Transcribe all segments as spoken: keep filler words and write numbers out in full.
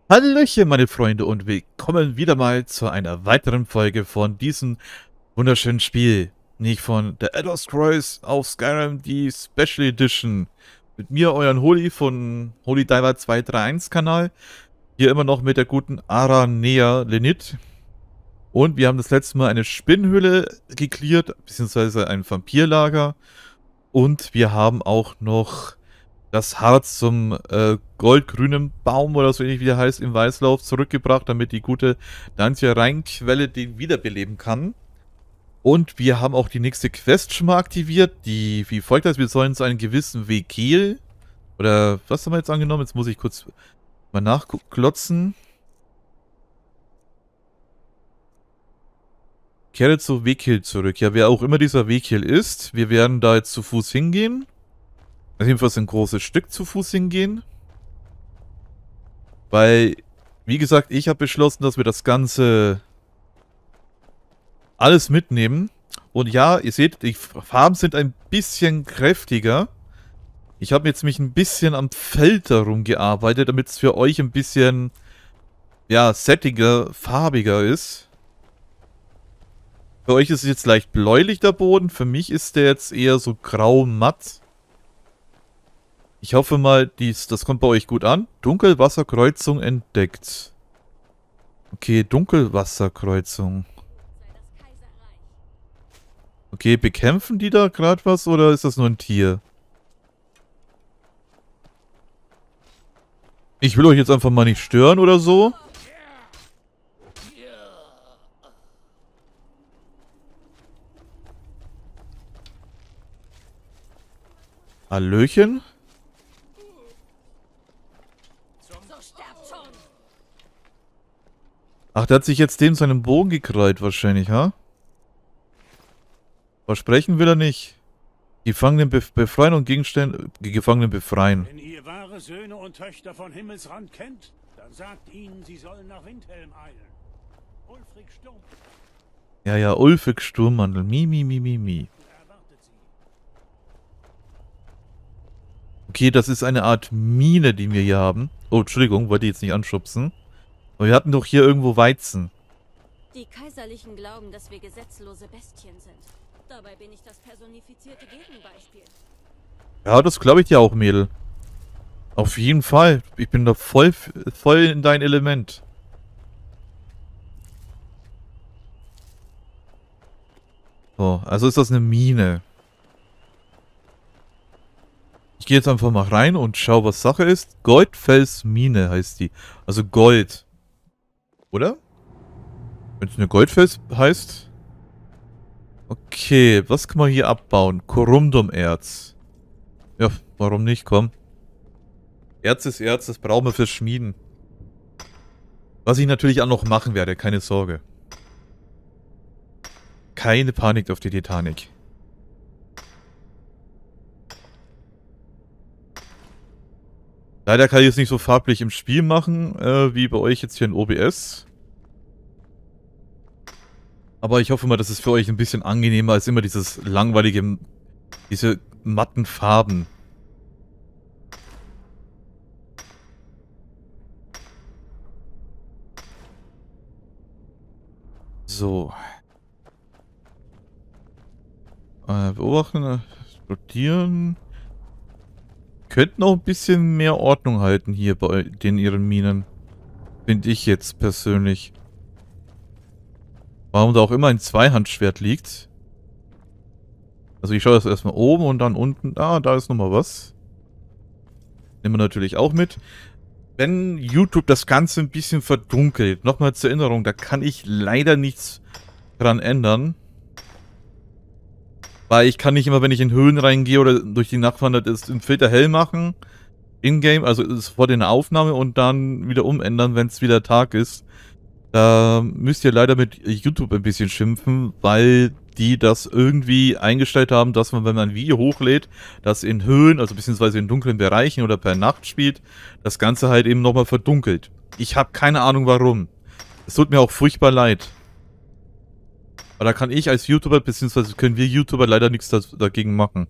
Hallöchen, meine Freunde, und willkommen wieder mal zu einer weiteren Folge von diesem wunderschönen Spiel. Nicht von The Elder Scrolls auf Skyrim, die Special Edition. Mit mir, euren Holy von Holy Diver zwei drei eins Kanal. Hier immer noch mit der guten Aranea Lenit. Und wir haben das letzte Mal eine Spinnenhöhle geklärt, beziehungsweise ein Vampirlager. Und wir haben auch noch das Harz zum äh, goldgrünen Baum oder so ähnlich wie der heißt im Weißlauf zurückgebracht, damit die gute Dantia Rheinquelle den wiederbeleben kann. Und wir haben auch die nächste Quest schon mal aktiviert, die wie folgt heißt, wir sollen zu einem gewissen Wekil, oder was haben wir jetzt angenommen? Jetzt muss ich kurz mal nachklotzen. Kehre zu Wekil zurück. Ja, wer auch immer dieser Wekil ist, wir werden da jetzt zu Fuß hingehen. Also jedenfalls ein großes Stück zu Fuß hingehen. Weil, wie gesagt, ich habe beschlossen, dass wir das Ganze alles mitnehmen. Und ja, ihr seht, die Farben sind ein bisschen kräftiger. Ich habe jetzt mich ein bisschen am Feld darum gearbeitet, damit es für euch ein bisschen, ja, settiger, farbiger ist. Für euch ist es jetzt leicht bläulich, der Boden. Für mich ist der jetzt eher so grau-matt. Ich hoffe mal, dies, das kommt bei euch gut an. Dunkelwasserkreuzung entdeckt. Okay, Dunkelwasserkreuzung. Okay, bekämpfen die da gerade was oder ist das nur ein Tier? Ich will euch jetzt einfach mal nicht stören oder so. Hallöchen? Ach, der hat sich jetzt dem seinen Bogen gekrallt wahrscheinlich, ha? Versprechen will er nicht. Gefangenen bef befreien und Gegenstände... Gefangenen befreien. Wenn ihr wahre Söhne und Töchter von Himmelsrand kennt, dann sagt ihnen, sie sollen nach Windhelm eilen. Ulfric Sturm. Ja, ja, Ulfric Sturmmantel. Mi, mi, mi, mi, mi. Okay, das ist eine Art Mine, die wir hier haben. Oh, Entschuldigung, wollte ich jetzt nicht anschubsen. Aber wir hatten doch hier irgendwo Weizen. Die Kaiserlichen glauben, dass wir gesetzlose Bestien sind. Dabei bin ich das personifizierte Gegenbeispiel. Ja, das glaube ich dir auch, Mädel. Auf jeden Fall. Ich bin da voll, voll in dein Element. So, also ist das eine Mine. Ich gehe jetzt einfach mal rein und schau, was Sache ist. Goldfelsmine heißt die. Also Gold. Oder? Wenn es eine Goldfels heißt. Okay, was kann man hier abbauen? Corundum-Erz. Ja, warum nicht? Komm. Erz ist Erz, das brauchen wir fürs Schmieden. Was ich natürlich auch noch machen werde, keine Sorge. Keine Panik auf die Titanic. Leider kann ich es nicht so farblich im Spiel machen, äh, wie bei euch jetzt hier in O B S. Aber ich hoffe mal, das ist für euch ein bisschen angenehmer als immer dieses langweilige, diese matten Farben. So. Äh, beobachten, sortieren. Könnten auch ein bisschen mehr Ordnung halten hier bei den ihren Minen. Finde ich jetzt persönlich. Warum da auch immer ein Zweihandschwert liegt. Also ich schaue das erstmal oben und dann unten. Ah, da ist nochmal was. Nehmen wir natürlich auch mit. Wenn YouTube das Ganze ein bisschen verdunkelt, nochmal zur Erinnerung, da kann ich leider nichts dran ändern. Weil ich kann nicht immer, wenn ich in Höhlen reingehe oder durch die Nacht wandert, ist im Filter hell machen. In-game, also ist vor der Aufnahme und dann wieder umändern, wenn es wieder Tag ist. Da müsst ihr leider mit YouTube ein bisschen schimpfen, weil die das irgendwie eingestellt haben, dass man, wenn man ein Video hochlädt, das in Höhen, also beziehungsweise in dunklen Bereichen oder per Nacht spielt, das Ganze halt eben nochmal verdunkelt. Ich habe keine Ahnung warum. Es tut mir auch furchtbar leid. Aber da kann ich als YouTuber, beziehungsweise können wir YouTuber leider nichts da, dagegen machen.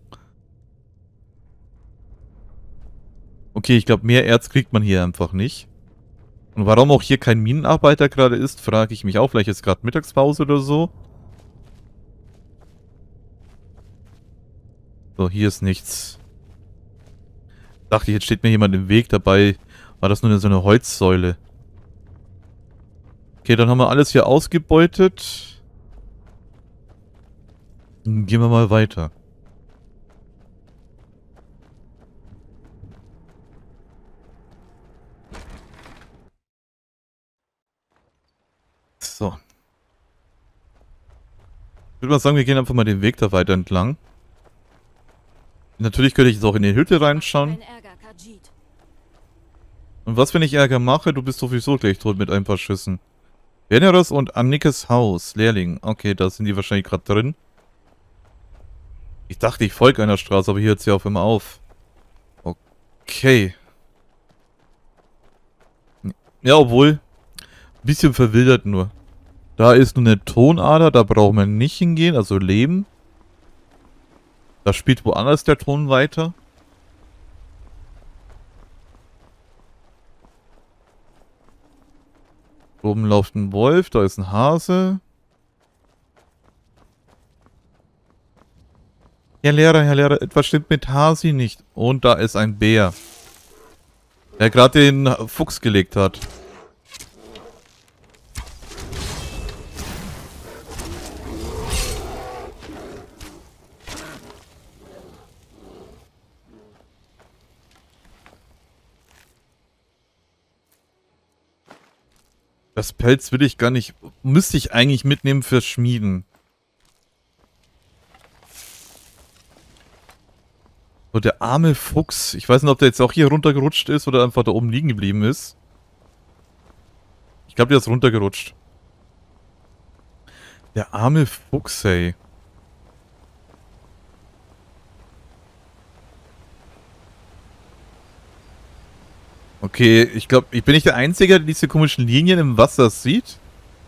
Okay, ich glaube, mehr Erz kriegt man hier einfach nicht. Und warum auch hier kein Minenarbeiter gerade ist, frage ich mich auch. Vielleicht ist gerade Mittagspause oder so. So, hier ist nichts. Dachte ich, jetzt steht mir jemand im Weg. Dabei war das nur so eine Holzsäule. Okay, dann haben wir alles hier ausgebeutet. Dann gehen wir mal weiter. So. Ich würde mal sagen, wir gehen einfach mal den Weg da weiter entlang. Natürlich könnte ich jetzt auch in die Hütte reinschauen. Kein Ärger, Khajiit. Und was, wenn ich Ärger mache? Du bist sowieso gleich tot mit ein paar Schüssen. Veneros und Annikes Haus. Lehrling. Okay, da sind die wahrscheinlich gerade drin. Ich dachte, ich folge einer Straße, aber hier hört sie auf immer auf. Okay. Ja, obwohl. Ein bisschen verwildert nur. Da ist nur eine Tonader, da brauchen wir nicht hingehen, also Leben. Da spielt woanders der Ton weiter. Oben läuft ein Wolf, da ist ein Hase. Herr Lehrer, Herr Lehrer, etwas stimmt mit Hasi nicht. Und da ist ein Bär. Der gerade den Fuchs gelegt hat. Das Pelz will ich gar nicht... Müsste ich eigentlich mitnehmen fürs Schmieden. So, der arme Fuchs. Ich weiß nicht, ob der jetzt auch hier runtergerutscht ist oder einfach da oben liegen geblieben ist. Ich glaube, der ist runtergerutscht. Der arme Fuchs, ey. Okay, ich glaube, ich bin nicht der Einzige, der diese komischen Linien im Wasser sieht.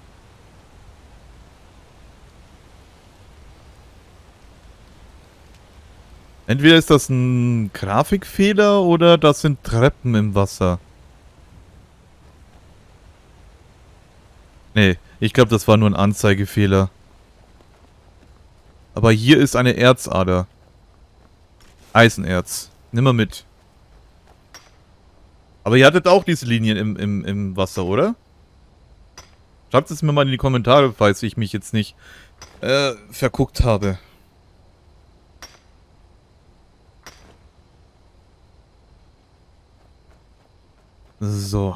Entweder ist das ein Grafikfehler oder das sind Treppen im Wasser. Nee, ich glaube, das war nur ein Anzeigefehler. Aber hier ist eine Erzader. Eisenerz. Nimm mal mit. Aber ihr hattet auch diese Linien im, im, im Wasser, oder? Schreibt es mir mal in die Kommentare, falls ich mich jetzt nicht äh, verguckt habe. So.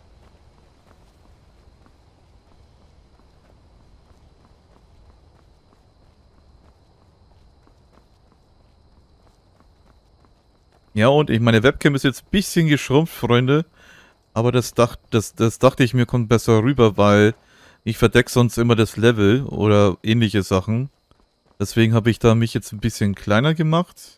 Ja, und ich meine Webcam ist jetzt ein bisschen geschrumpft, Freunde. Aber das, dacht, das, das dachte ich mir, kommt besser rüber, weil ich verdecke sonst immer das Level oder ähnliche Sachen. Deswegen habe ich da mich jetzt ein bisschen kleiner gemacht.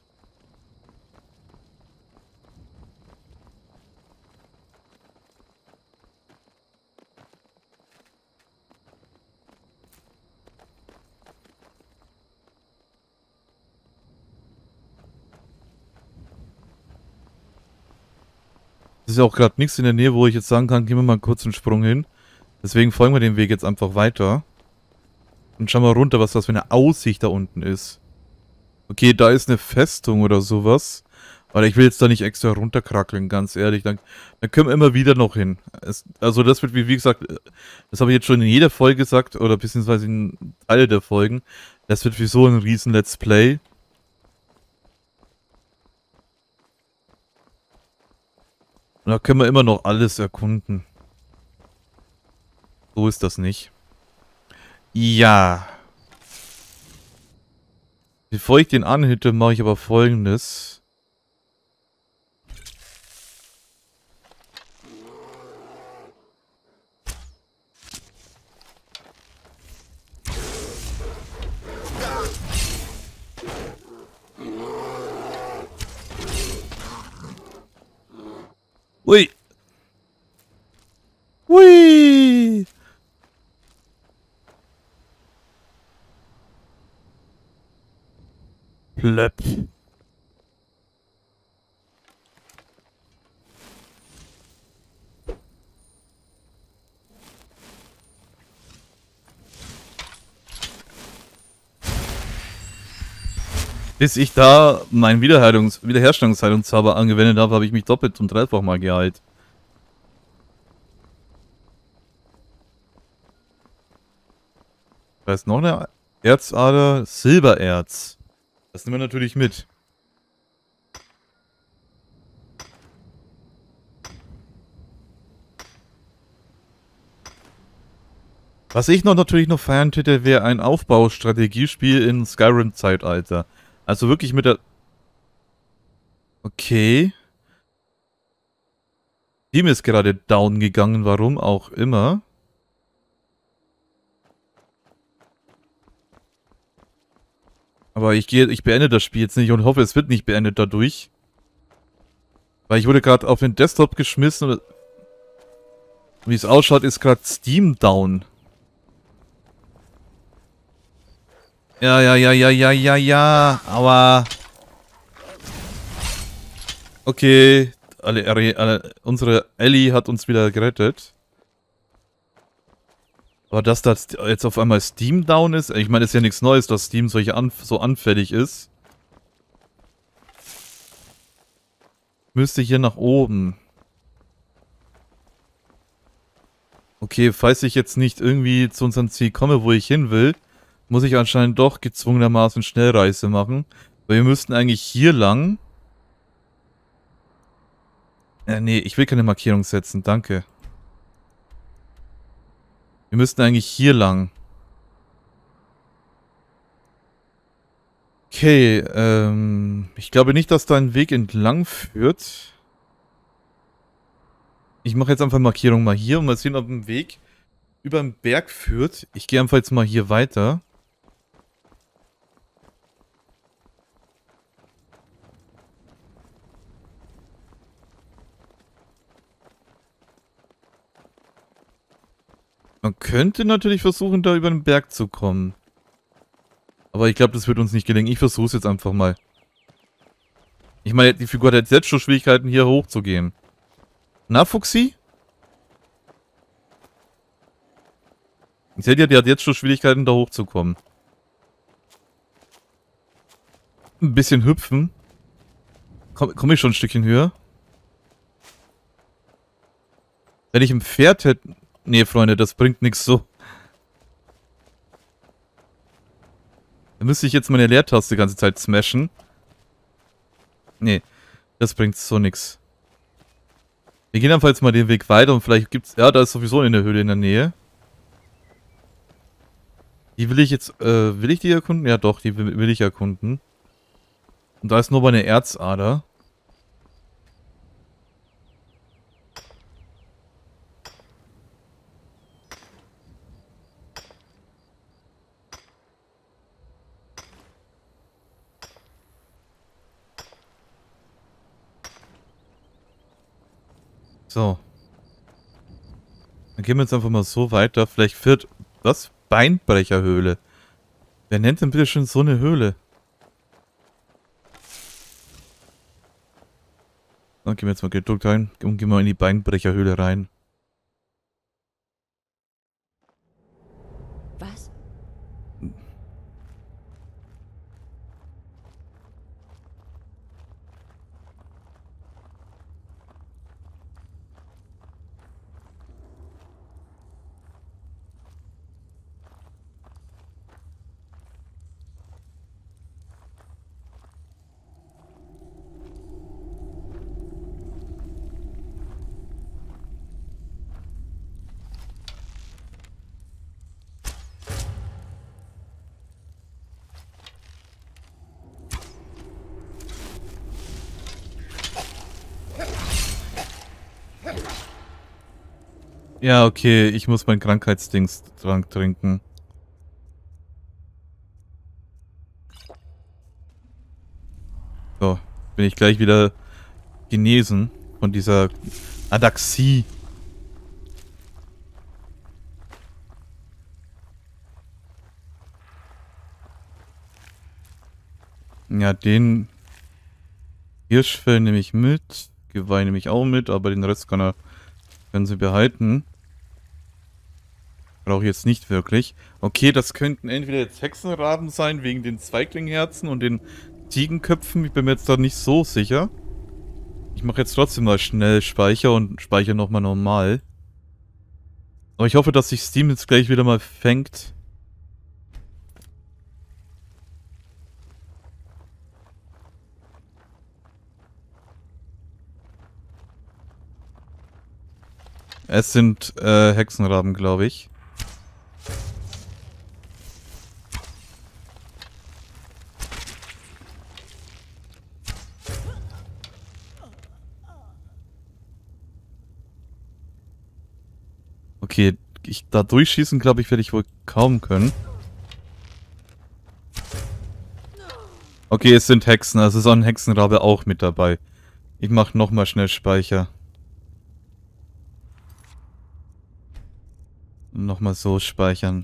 Es ist ja auch gerade nichts in der Nähe, wo ich jetzt sagen kann, gehen wir mal kurz einen Sprung hin. Deswegen folgen wir dem Weg jetzt einfach weiter. Und schauen wir runter, was das für eine Aussicht da unten ist. Okay, da ist eine Festung oder sowas. Aber ich will jetzt da nicht extra runterkrackeln, ganz ehrlich. Dann, dann können wir immer wieder noch hin. Es, also das wird, wie, wie gesagt, das habe ich jetzt schon in jeder Folge gesagt, oder beziehungsweise in Teile der Folgen. Das wird wie so ein riesen Let's Play. Und da können wir immer noch alles erkunden. So ist das nicht. Ja. Bevor ich den anhitte, mache ich aber Folgendes. Ui. Ui. Plöpp. Bis ich da meinen Wiederheilungs Wiederherstellungsheilungszauber angewendet habe, habe ich mich doppelt und dreifach mal geheilt. Da ist noch eine Erzader, Silbererz. Das nehmen wir natürlich mit. Was ich noch natürlich noch feiern hätte, wäre ein Aufbaustrategiespiel in Skyrim-Zeitalter. Also wirklich mit der... Okay. Steam ist gerade down gegangen, warum auch immer. Aber ich gehe, ich beende das Spiel jetzt nicht und hoffe, es wird nicht beendet dadurch. Weil ich wurde gerade auf den Desktop geschmissen und wie es ausschaut, ist gerade Steam down. Ja, ja, ja, ja, ja, ja, ja, aber... Okay, alle, alle, unsere Ellie hat uns wieder gerettet. Aber dass das jetzt auf einmal Steam down ist, ich meine, ist ja nichts Neues, dass Steam solche anf so anfällig ist. Müsste hier nach oben. Okay, falls ich jetzt nicht irgendwie zu unserem Ziel komme, wo ich hin will, muss ich anscheinend doch gezwungenermaßen Schnellreise machen. Weil wir müssten eigentlich hier lang... Äh, nee, ich will keine Markierung setzen, danke. Wir müssten eigentlich hier lang. Okay, ähm... ich glaube nicht, dass da ein Weg entlang führt. Ich mache jetzt einfach Markierung mal hier und mal sehen, ob ein Weg über den Berg führt. Ich gehe einfach jetzt mal hier weiter. Man könnte natürlich versuchen, da über den Berg zu kommen. Aber ich glaube, das wird uns nicht gelingen. Ich versuche es jetzt einfach mal. Ich meine, die Figur hat jetzt schon Schwierigkeiten, hier hochzugehen. Na, Fuchsi? Seht ihr, die hat jetzt schon Schwierigkeiten, da hochzukommen. Ein bisschen hüpfen. Komm, komm ich schon ein Stückchen höher? Wenn ich ein Pferd hätte... Nee, Freunde, das bringt nichts so. Da müsste ich jetzt meine Leertaste die ganze Zeit smashen. Nee, das bringt so nichts. Wir gehen einfach jetzt mal den Weg weiter und vielleicht gibt's... Ja, da ist sowieso eine Höhle in der Nähe. Die will ich jetzt... Äh, will ich die erkunden? Ja doch, die will, will ich erkunden. Und da ist nur mal eine Erzader. So. Dann gehen wir jetzt einfach mal so weiter. Vielleicht führt... Was? Beinbrecherhöhle. Wer nennt denn bitte schon so eine Höhle? Dann gehen wir jetzt mal gedruckt rein und gehen wir in die Beinbrecherhöhle rein. Was? Ja, okay, ich muss mein Krankheitsdingstrank trinken. So, bin ich gleich wieder genesen von dieser Adaxie. Ja, den Hirschfell nehme ich mit, Geweih nehme ich auch mit, aber den Rest kann er, können sie behalten. Brauche ich jetzt nicht wirklich. Okay, das könnten entweder jetzt Hexenraben sein, wegen den Zweiglingherzen und den Ziegenköpfen. Ich bin mir jetzt da nicht so sicher. Ich mache jetzt trotzdem mal schnell Speicher und speichere nochmal normal. Aber ich hoffe, dass sich Steam jetzt gleich wieder mal fängt. Es sind äh, Hexenraben, glaube ich. Okay, ich, da durchschießen, glaube ich, werde ich wohl kaum können. Okay, es sind Hexen, also ist auch ein Hexenrabe auch mit dabei. Ich mache nochmal schnell Speicher. Nochmal so speichern.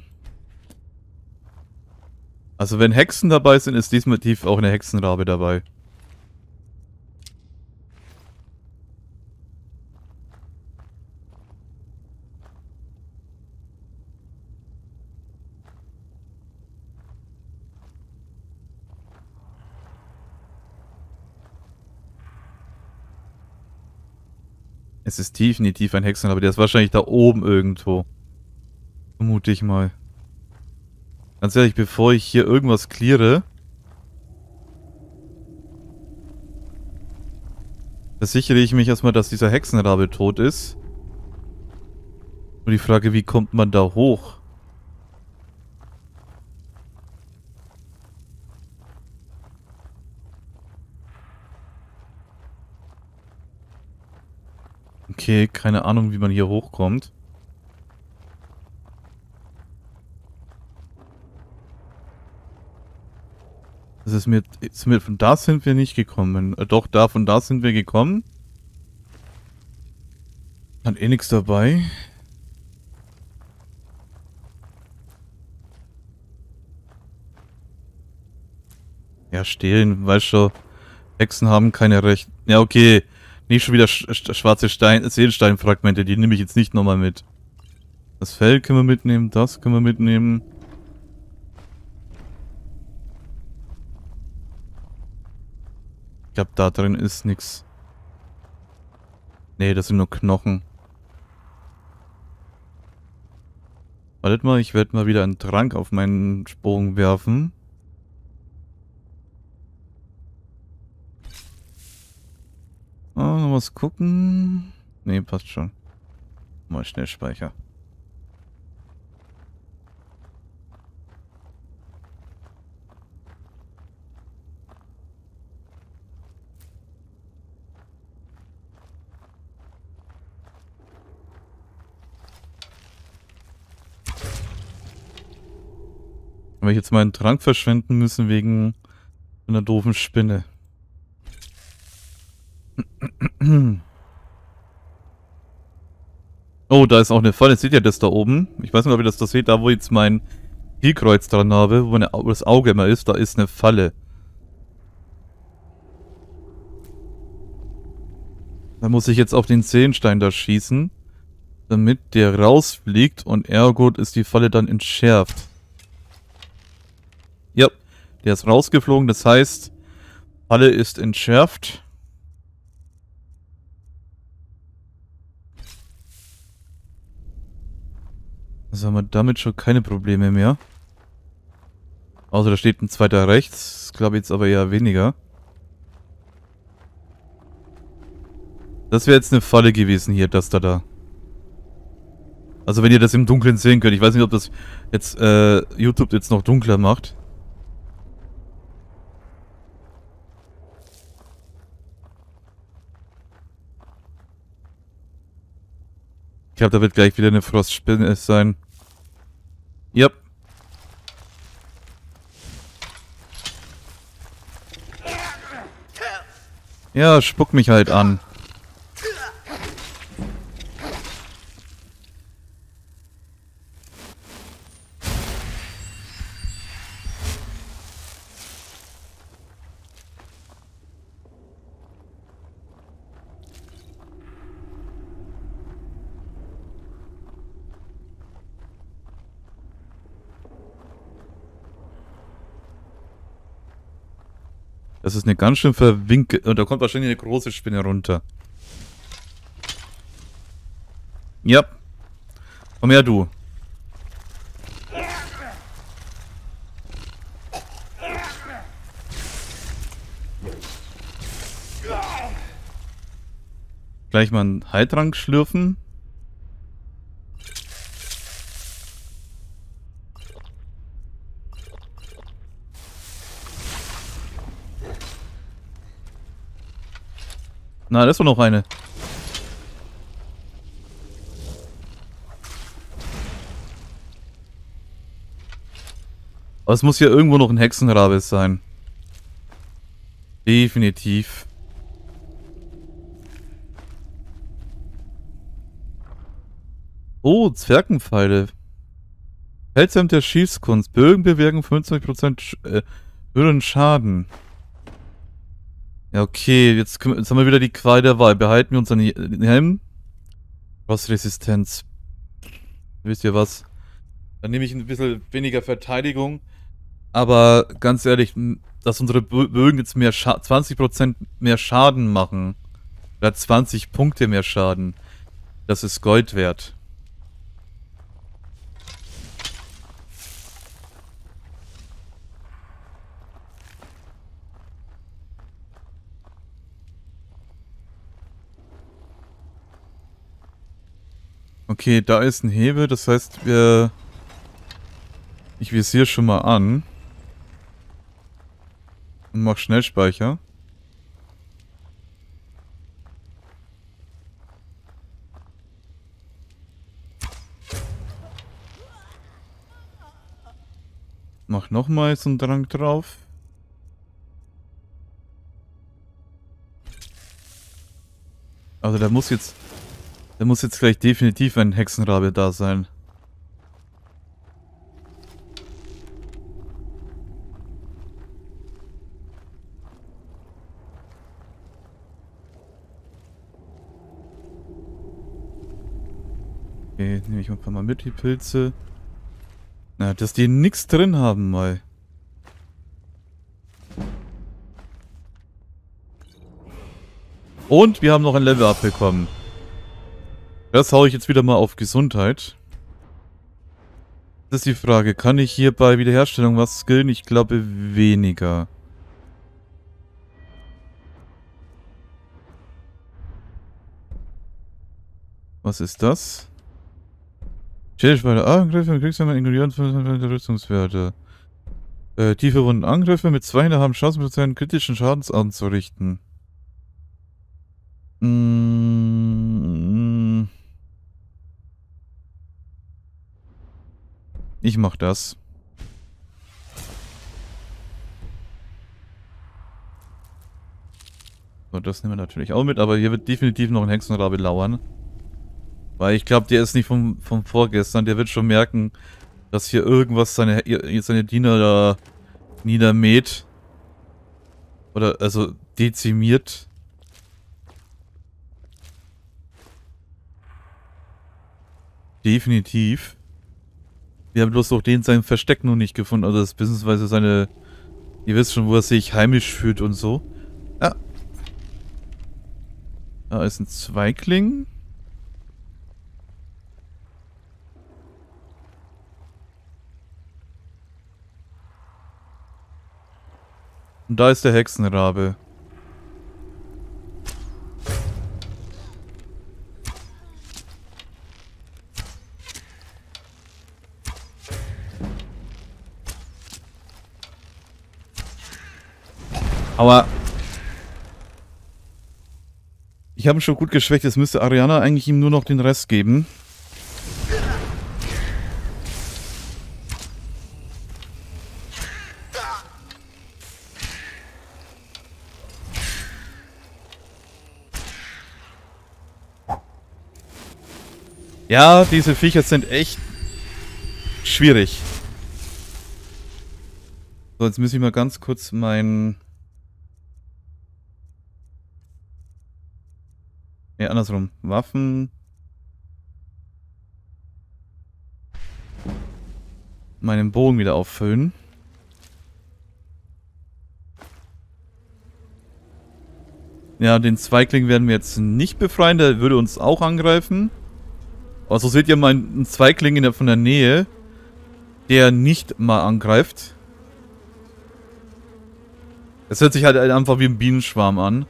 Also wenn Hexen dabei sind, ist definitiv auch eine Hexenrabe dabei. Es ist definitiv ein Hexenrabe, der ist wahrscheinlich da oben irgendwo. Vermute ich mal. Ganz ehrlich, bevor ich hier irgendwas cleare, versichere ich mich erstmal, dass dieser Hexenrabe tot ist. Nur die Frage, wie kommt man da hoch? Okay, keine Ahnung, wie man hier hochkommt. Das ist mir, ist mir, von da sind wir nicht gekommen. Äh, doch, da, von da sind wir gekommen. Hat eh nichts dabei. Ja, stehlen, weißt schon. Hexen haben keine Rechte. Ja, okay. Nicht schon wieder sch sch schwarze Stein, Seelensteinfragmente, die nehme ich jetzt nicht nochmal mit. Das Fell können wir mitnehmen, das können wir mitnehmen. Ich glaube, da drin ist nichts. Nee, das sind nur Knochen. Wartet mal, ich werde mal wieder einen Trank auf meinen Bogen werfen. Ah, noch was gucken. Nee, passt schon. Mal schnell Speicher. Weil ich jetzt meinen Trank verschwenden müssen wegen einer doofen Spinne. Oh, da ist auch eine Falle. Seht ihr das da oben? Ich weiß nicht, ob ihr das da seht. Da, wo jetzt mein Zielkreuz dran habe, wo, meine, wo das Auge immer ist, da ist eine Falle. Da muss ich jetzt auf den Seelenstein da schießen, damit der rausfliegt und ergo ist die Falle dann entschärft. Ja, der ist rausgeflogen, das heißt, Falle ist entschärft. Also haben wir damit schon keine Probleme mehr. Außer da steht ein zweiter rechts. Das glaube ich jetzt aber eher weniger. Das wäre jetzt eine Falle gewesen hier, das da da. Also wenn ihr das im Dunkeln sehen könnt. Ich weiß nicht, ob das jetzt äh, YouTube jetzt noch dunkler macht. Ich glaube, da wird gleich wieder eine Frostspinne sein. Ja. Ja, spuck mich halt an. Das ist eine ganz schön verwinkelt. Und da kommt wahrscheinlich eine große Spinne runter. Ja. Komm her, du. Gleich mal einen Heiltrank schlürfen. Na, da ist doch noch eine. Aber es muss ja irgendwo noch ein Hexenrabe sein. Definitiv. Oh, Zwergenpfeile. Feldzahn der Schießkunst. Bögen bewirken fünfzig Prozent Sch äh, höheren Schaden. Ja, okay. Jetzt, können wir, jetzt haben wir wieder die Qual der Wahl. Behalten wir unseren Helm. Rostresistenz. Wisst ihr was? Dann nehme ich ein bisschen weniger Verteidigung. Aber ganz ehrlich, dass unsere Bögen jetzt mehr Scha zwanzig Prozent mehr Schaden machen. Oder zwanzig Punkte mehr Schaden. Das ist Gold wert. Okay, da ist ein Hebel, das heißt, wir... Ich visiere schon mal an. Und mach Schnellspeicher. Mach nochmal so einen Drang drauf. Also da muss jetzt... Da muss jetzt gleich definitiv ein Hexenrabe da sein. Okay, nehme ich ein paar Mal mit, die Pilze. Na, dass die nichts drin haben mal. Und wir haben noch ein Level-Up bekommen. Das haue ich jetzt wieder mal auf Gesundheit. Das ist die Frage, kann ich hier bei Wiederherstellung was skillen? Ich glaube weniger. Was ist das? Schädlich bei der Angriffe und Kriegshammer ignorieren der Rüstungswerte. Äh, tiefe Wunden Angriffe mit zweihundert haben Chance, seinen kritischen Schadens anzurichten. Mm. Ich mach das. So, das nehmen wir natürlich auch mit, aber hier wird definitiv noch ein Hexenrabe lauern. Weil ich glaube, der ist nicht vom, vom vorgestern, der wird schon merken, dass hier irgendwas seine, seine Diener da niedermäht. Oder, also, dezimiert. Definitiv. Wir haben bloß auch den sein Versteck noch nicht gefunden, also das beziehungsweise seine... Ihr wisst schon, wo er sich heimisch fühlt und so. Ja. Da ist ein Zweigling. Und da ist der Hexenrabe. Aber ich habe ihn schon gut geschwächt. Jetzt müsste Ariana eigentlich ihm nur noch den Rest geben. Ja, diese Viecher sind echt schwierig. So, jetzt muss ich mal ganz kurz mein... Ja, andersrum. Waffen. Meinen Bogen wieder auffüllen. Ja, den Zweigling werden wir jetzt nicht befreien, der würde uns auch angreifen. Aber so seht ihr mal einen Zweigling in der, von der Nähe, der nicht mal angreift. Es hört sich halt einfach wie ein Bienenschwarm an.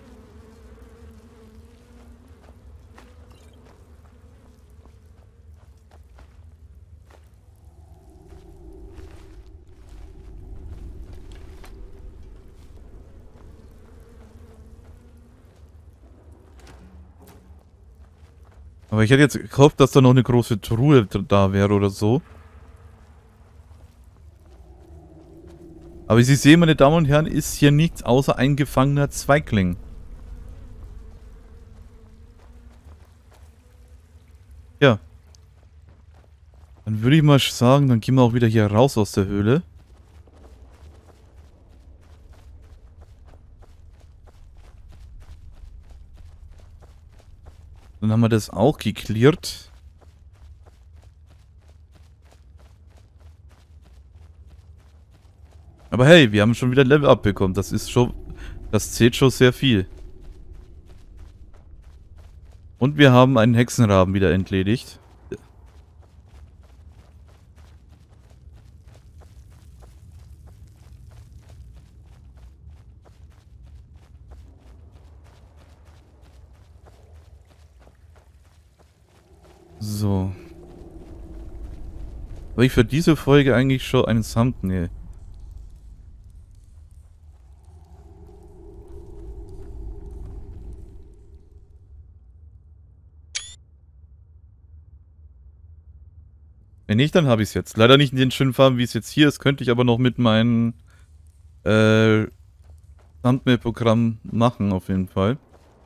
Aber ich hätte jetzt gehofft, dass da noch eine große Truhe da wäre oder so. Aber wie Sie sehen, meine Damen und Herren, ist hier nichts außer ein gefangener Zweigling. Ja. Dann würde ich mal sagen, dann gehen wir auch wieder hier raus aus der Höhle. Dann haben wir das auch geklärt. Aber hey, wir haben schon wieder Level Up bekommen. Das ist schon... Das zählt schon sehr viel. Und wir haben einen Hexenraben wieder entledigt. So. Habe ich für diese Folge eigentlich schon einen Thumbnail? Wenn nicht, dann habe ich es jetzt. Leider nicht in den schönen Farben, wie es jetzt hier ist. Könnte ich aber noch mit meinem äh, Thumbnail-Programm machen, auf jeden Fall.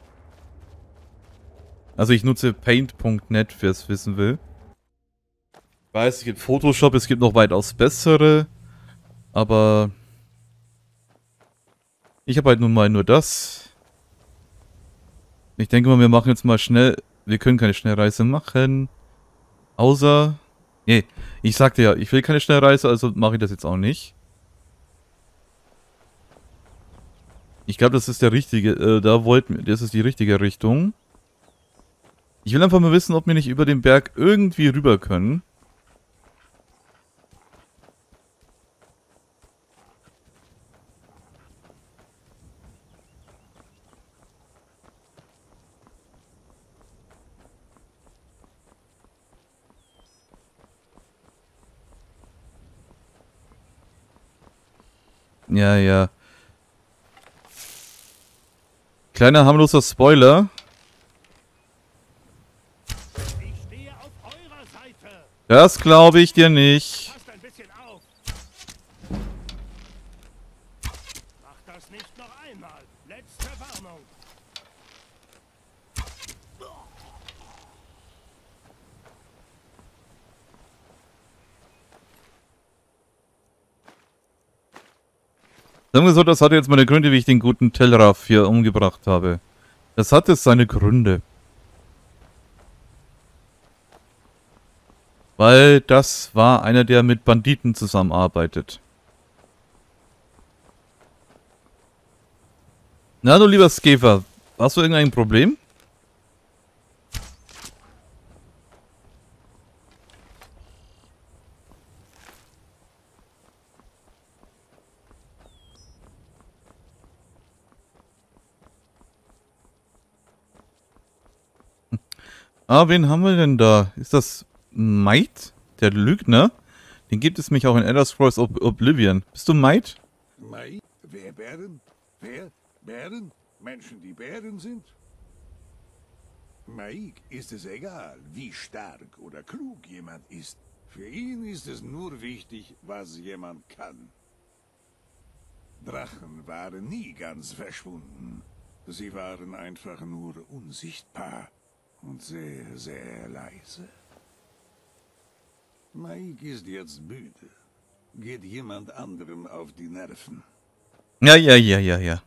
Also ich nutze Paint Punkt net, wer es wissen will. Ich weiß, es gibt Photoshop, es gibt noch weitaus bessere. Aber ich habe halt nun mal nur das. Ich denke mal, wir machen jetzt mal schnell... Wir können keine Schnellreise machen. Außer... Nee, ich sagte ja, ich will keine Schnellreise, also mache ich das jetzt auch nicht. Ich glaube, das ist der richtige, äh, da wollten wir, das ist die richtige Richtung. Ich will einfach mal wissen, ob wir nicht über den Berg irgendwie rüber können. Ja, ja. Kleiner harmloser Spoiler. Ich stehe auf eurer Seite. Das glaube ich dir nicht. Passt ein bisschen auf. Mach das nicht noch einmal. Letzte Warnung. Sagen wir so, das hatte jetzt meine Gründe, wie ich den guten Telraff hier umgebracht habe. Das hat jetzt seine Gründe. Weil das war einer, der mit Banditen zusammenarbeitet. Na du lieber Skefer, hast du irgendein Problem? Ah, wen haben wir denn da? Ist das Might? Der Lügner? Den gibt es mich auch in Elder Scrolls Ob Oblivion. Bist du Might? Mai? Wer Bären? Wer? Bären? Menschen, die Bären sind? Maik ist es egal, wie stark oder klug jemand ist. Für ihn ist es nur wichtig, was jemand kann. Drachen waren nie ganz verschwunden. Sie waren einfach nur unsichtbar und sehr, sehr leise. Maik ist jetzt müde. Geht jemand anderem auf die Nerven. Ja, ja, ja, ja, ja.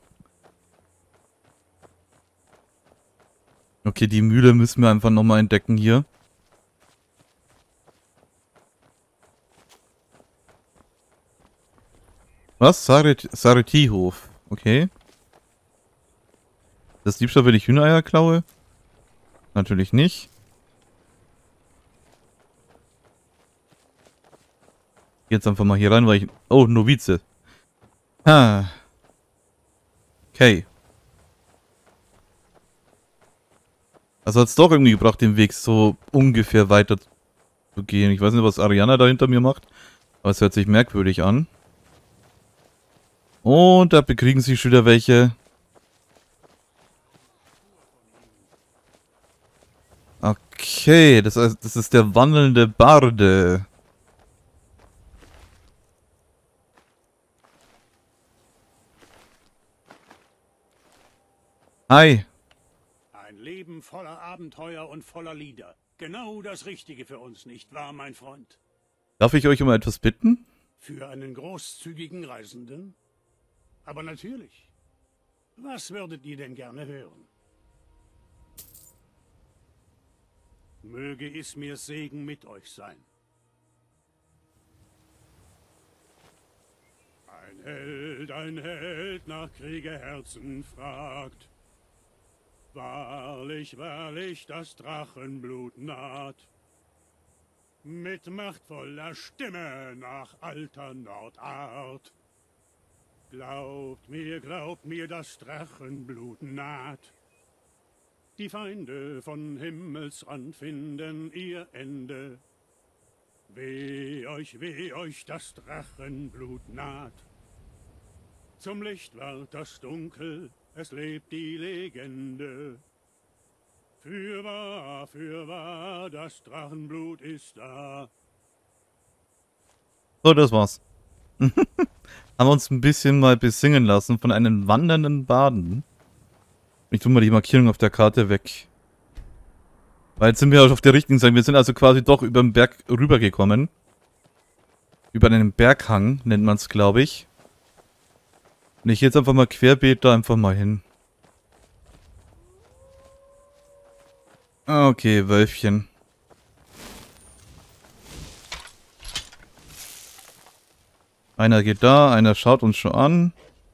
Okay, die Mühle müssen wir einfach nochmal entdecken hier. Was? Saret Saretihof. Okay. Das Diebstahl, wenn ich Hühnereier klaue? Natürlich nicht. Jetzt einfach mal hier rein, weil ich... Oh, Novize. Ah. Okay. Also hat es doch irgendwie gebracht, den Weg so ungefähr weiter zu gehen. Ich weiß nicht, was Ariana da hinter mir macht. Aber es hört sich merkwürdig an. Und da bekriegen sie schon wieder welche. Okay, das heißt, das ist der wandelnde Barde. Hi. Ein Leben voller Abenteuer und voller Lieder. Genau das Richtige für uns, nicht wahr, mein Freund? Darf ich euch um etwas bitten? Für einen großzügigen Reisenden? Aber natürlich. Was würdet ihr denn gerne hören? Möge es mir Segen mit euch sein. Ein Held, ein Held nach Kriegerherzen fragt. Wahrlich, wahrlich, das Drachenblut naht. Mit machtvoller Stimme nach alter Nordart. Glaubt mir, glaubt mir, das Drachenblut naht. Die Feinde von Himmelsrand finden ihr Ende. Weh euch, weh euch, das Drachenblut naht. Zum Licht ward das Dunkel, es lebt die Legende. Fürwahr, fürwahr, das Drachenblut ist da. So, das war's. Haben wir uns ein bisschen mal besingen lassen von einem wandernden Baden. Ich tue mal die Markierung auf der Karte weg. Weil jetzt sind wir auf der richtigen Seite. Wir sind also quasi doch über den Berg rübergekommen. Über einen Berghang nennt man es, glaube ich. Und ich jetzt einfach mal querbeet da einfach mal hin. Okay, Wölfchen. Einer geht da, einer schaut uns schon an.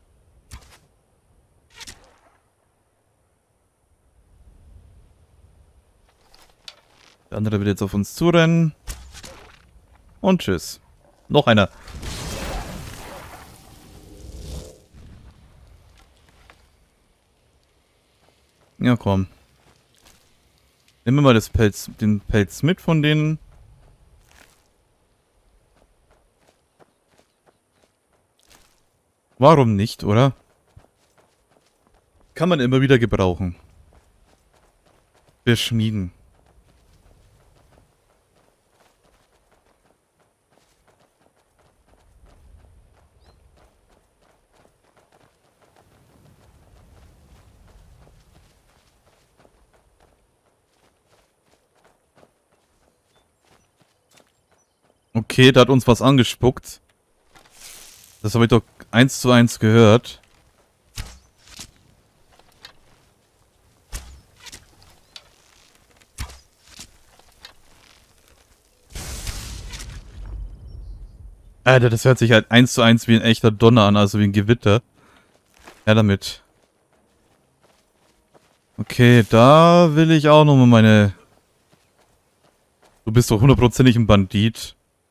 Der andere wird jetzt auf uns zurennen. Und tschüss. Noch einer. Ja, komm. Nehmen wir mal das Pelz, den Pelz mit von denen. Warum nicht, oder? Kann man immer wieder gebrauchen. Beschmieden. Okay, da hat uns was angespuckt. Das habe ich doch eins zu eins gehört. Alter, das hört sich halt eins zu eins wie ein echter Donner an, also wie ein Gewitter. Ja, damit. Okay, da will ich auch nochmal meine... Du bist doch hundertprozentig ein Bandit.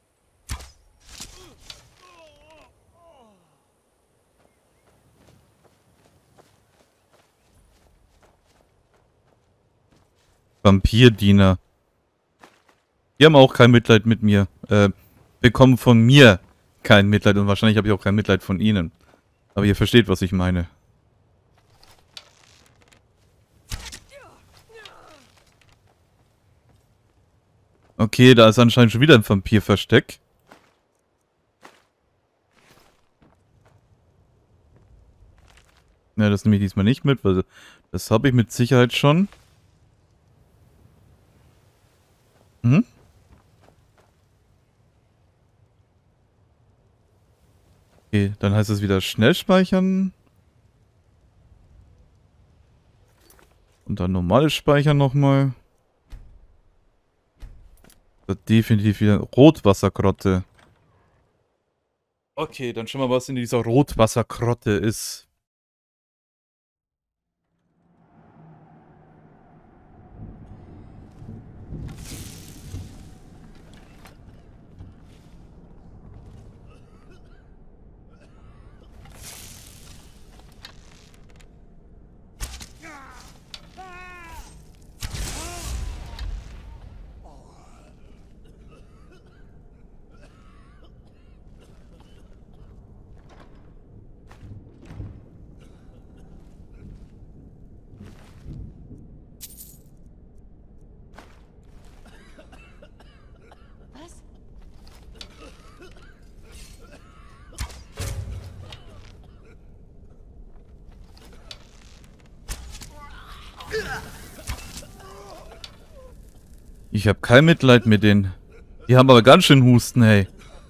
Vampirdiener. Die haben auch kein Mitleid mit mir. Äh, bekommen von mir kein Mitleid und wahrscheinlich habe ich auch kein Mitleid von ihnen. Aber ihr versteht, was ich meine. Okay, da ist anscheinend schon wieder ein Vampirversteck. Ja, das nehme ich diesmal nicht mit, weil das habe ich mit Sicherheit schon. Mhm. Okay, dann heißt es wieder schnell speichern. Und dann normales Speichern nochmal. Das ist definitiv wieder Rotwassergrotte. Okay, dann schon mal, was in dieser Rotwassergrotte ist. Ich habe kein Mitleid mit denen. Die haben aber ganz schön Husten, hey.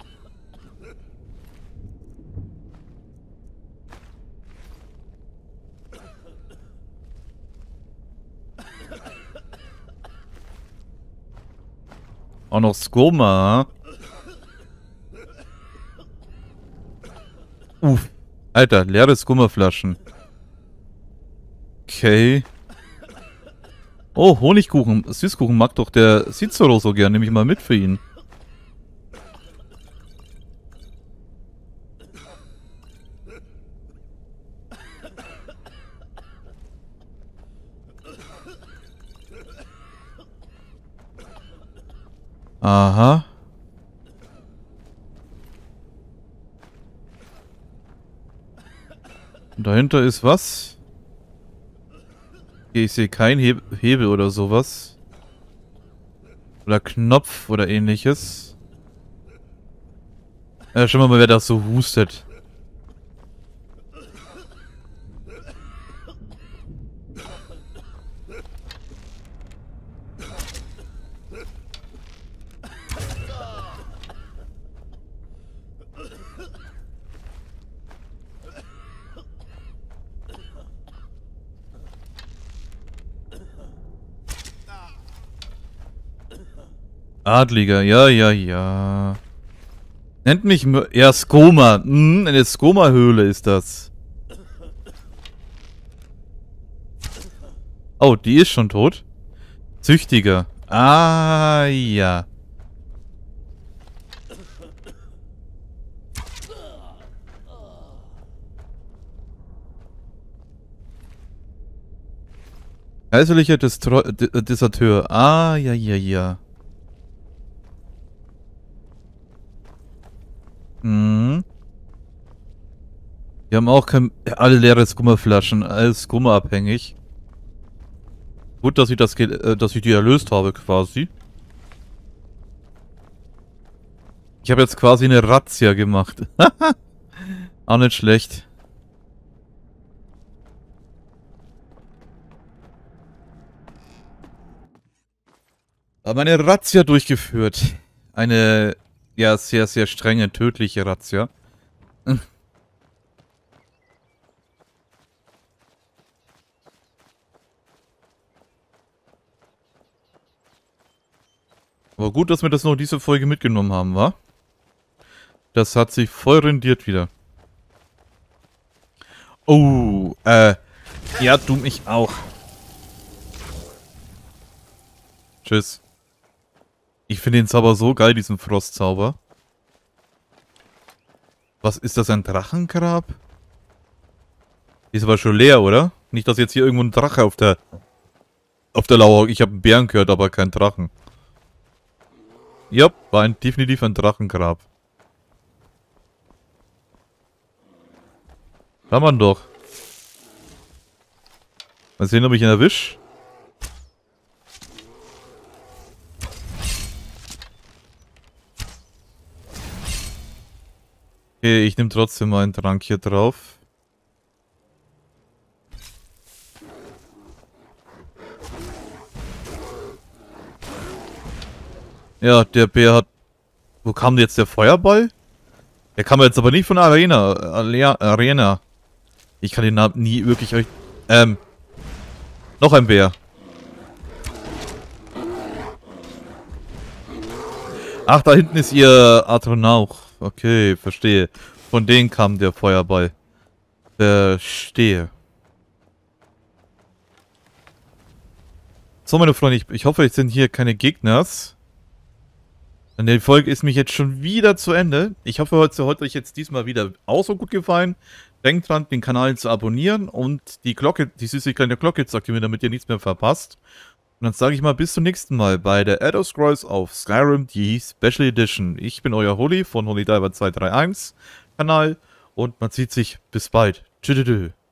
Auch noch Skoma. Uff. Alter, leere Skummerflaschen. Okay. Oh, Honigkuchen. Süßkuchen mag doch der Cicero so gern. Nehme ich mal mit für ihn. Aha. Und dahinter ist was? Okay, ich sehe keinen Heb Hebel oder sowas. Oder Knopf oder ähnliches. Ja, schauen wir mal, wer das so hustet. Adliger, ja, ja, ja. Nennt mich... Ja, Skoma. Hm, eine Skoma-Höhle ist das. Oh, die ist schon tot? Züchtiger. Ah, ja. Kaiserlicher Destro D Deserteur. Ah, ja, ja, ja. Mhm. Wir haben auch kein, alle leere Skummerflaschen, alles skummerabhängig. Gut, dass ich das, äh, dass ich die erlöst habe, quasi. Ich habe jetzt quasi eine Razzia gemacht. Auch nicht schlecht. Aber eine Razzia durchgeführt. Eine... Ja, sehr, sehr strenge, tödliche Razzia. Aber gut, dass wir das noch diese Folge mitgenommen haben, wa? Das hat sich voll rendiert wieder. Oh, äh... Ja, du mich auch. Tschüss. Ich finde den Zauber so geil, diesen Frostzauber. Was, ist das ein Drachengrab? Ist aber schon leer, oder? Nicht, dass jetzt hier irgendwo ein Drache auf der... Auf der Lauer... Ich habe einen Bären gehört, aber keinen Drachen. Ja, war ein, definitiv ein Drachengrab. Kann man doch. Mal sehen, ob ich ihn erwische. Okay, ich nehme trotzdem mal einen Trank hier drauf. Ja, der Bär hat... Wo kam jetzt der Feuerball? Der kam jetzt aber nicht von Arena. Alea, Arena. Ich kann den Namen nie wirklich euch... Ähm... Noch ein Bär. Ach, da hinten ist ihr Atronauch. Okay, verstehe. Von denen kam der Feuerball. Verstehe. So, meine Freunde, ich, ich hoffe, es sind hier keine Gegners. Denn die Folge ist mich jetzt schon wieder zu Ende. Ich hoffe, heute hat euch jetzt diesmal wieder auch so gut gefallen. Denkt dran, den Kanal zu abonnieren und die Glocke, die süße kleine Glocke zu aktivieren, damit ihr nichts mehr verpasst. Und dann sage ich mal bis zum nächsten Mal bei der Elder Scrolls auf Skyrim, die Special Edition. Ich bin euer Holy von Holy Diver zwei drei eins Kanal und man sieht sich bis bald. Tschüss.